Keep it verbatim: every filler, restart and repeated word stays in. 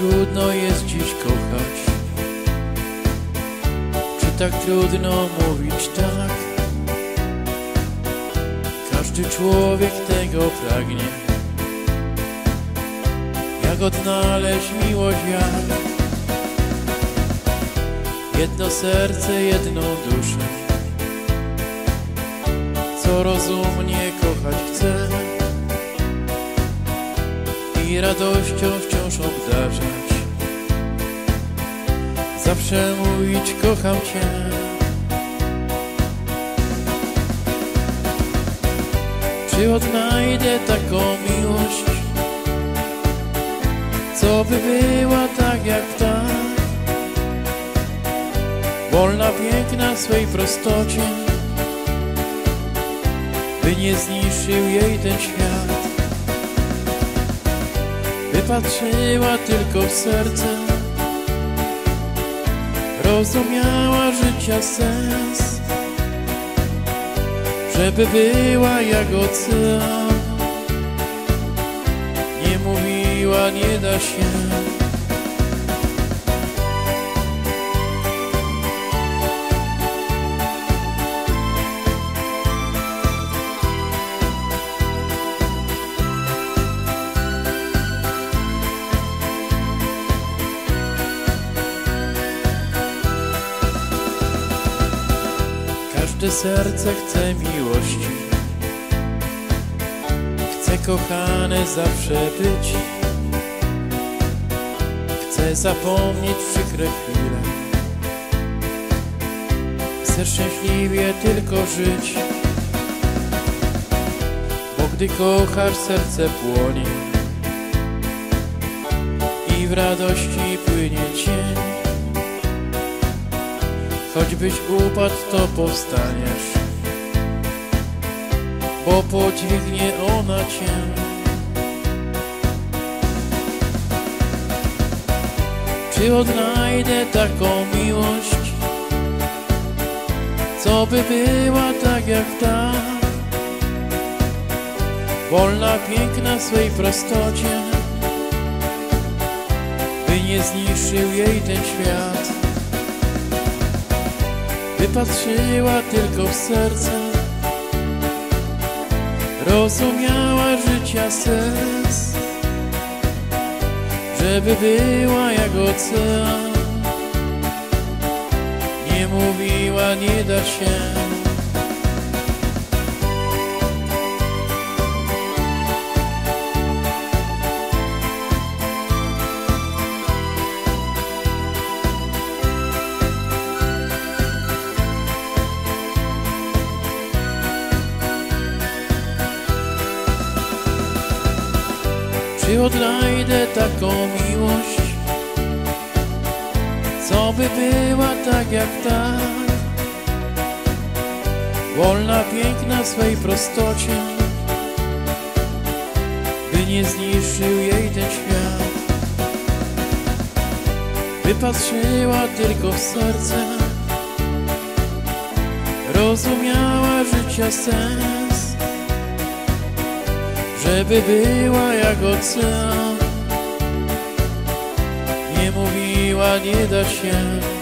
trudno jest dziś kochać? Czy tak trudno mówić tak? Każdy człowiek tego pragnie. Jak odnaleźć miłość jak? Jedno serce, jedną duszę, co rozumnie kochać chce i radością wciąż obdarzać. Zawsze mówić kocham Cię. Czy odnajdę taką miłość, co by była tak jak ta, wolna, piękna w swej prostocie, by nie zniszczył jej ten świat, by patrzyła tylko w serce, rozumiała życia sens, żeby była jak ocean, nie mówiła nie da się. Każde serce chce miłości, chce kochane zawsze być, chce zapomnieć przykre chwile, chce szczęśliwie tylko żyć. Bo gdy kochasz, serce płonie i w radości płynie cień. Choćbyś upadł, to powstaniesz, bo podźwignie ona Cię. Czy odnajdę taką miłość, co by była tak jak ta, wolna, piękna w swej prostocie, by nie zniszczył jej ten świat, by patrzyła tylko w serce, rozumiała życia sens, żeby była jak ocean, nie mówiła nie da się. Czy odnajdę taką miłość, co by była tak jak ta, wolna, piękna w swej prostocie, by nie zniszczył jej ten świat, by patrzyła tylko w serce, rozumiała życia sens, żeby była jak ocean, nie mówiła nie da się.